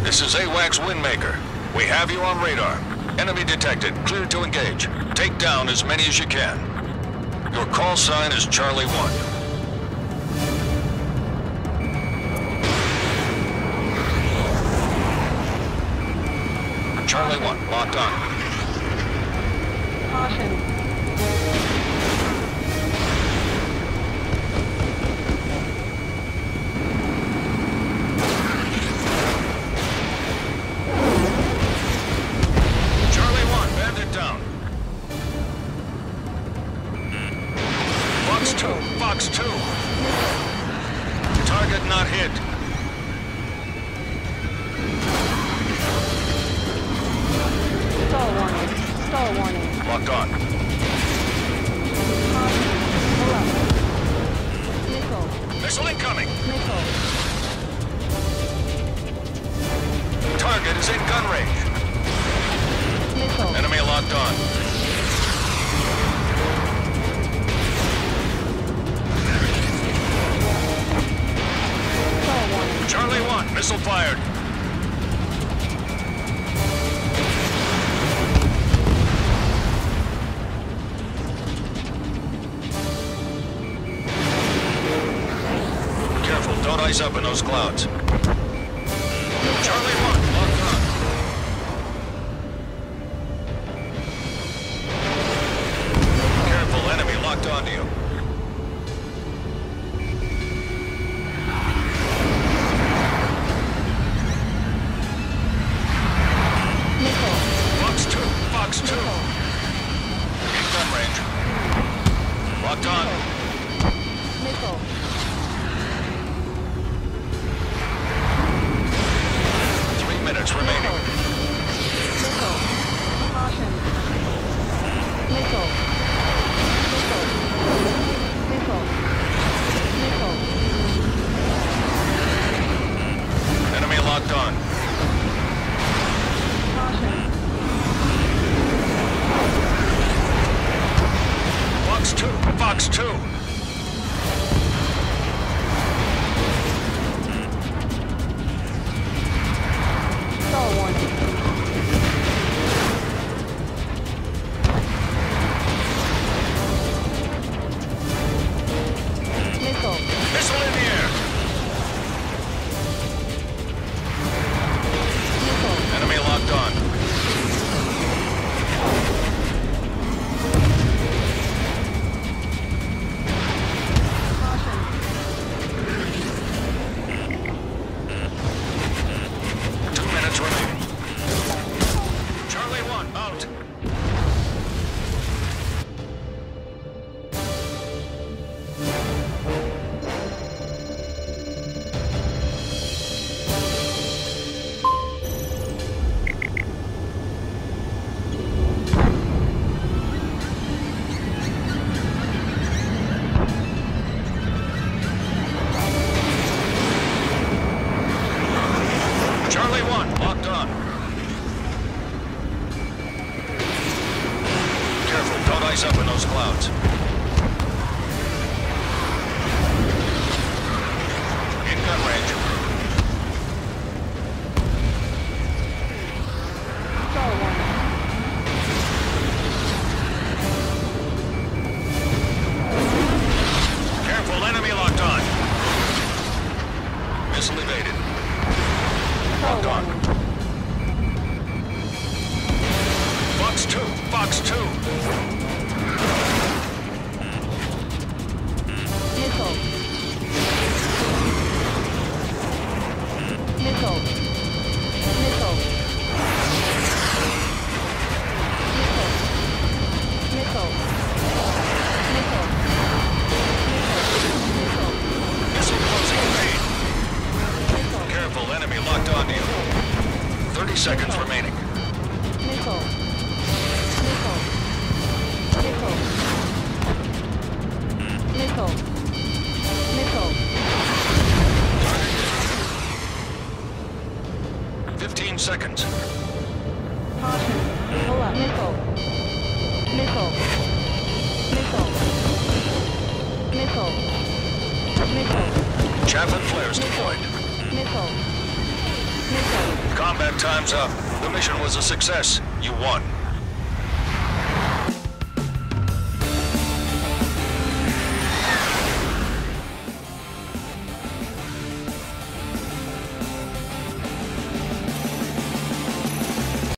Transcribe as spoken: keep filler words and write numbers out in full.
This is AWACS Windmaker. We have you on radar. Enemy detected. Cleared to engage. Take down as many as you can. Your call sign is Charlie one. Charlie one, locked on. Caution. Fox two. Target not hit. Stall warning. Stall warning. Locked on. Pull up. Missile. Missile incoming. Missile. Target is in gun range. Missile. Enemy locked on. Charlie one, missile fired. Careful, don't ice up in those clouds. Charlie one, locked on. Careful, enemy locked onto you. Fox two. In gun range. Locked on. Missile. Three minutes remaining. Missile. Caution. Missile. Missile. Missile. Missile. Enemy locked on. Caution. Fox two. Fox two. Stall warning. Missile. Missile in the air. Missile. Enemy locked on. Charlie one, locked on. Careful, don't ice up in those clouds. In gun range. Stall warning. Careful, enemy locked on. Missile evaded. Locked on. Fox two, Fox two. Missile. Missile. Missile. Missile. Missile. Missile. Missile. Missile closing evade. Careful, enemy locked on you. Thirty seconds remaining. Missile. Missile. Missile. Missile. Missile. Fifteen seconds. Caution. Pull up. Missile. Missile. Missile. Missile. Missile. Chaff and flares deployed. Missile. Missile. Combat time's up. The mission was a success. You won.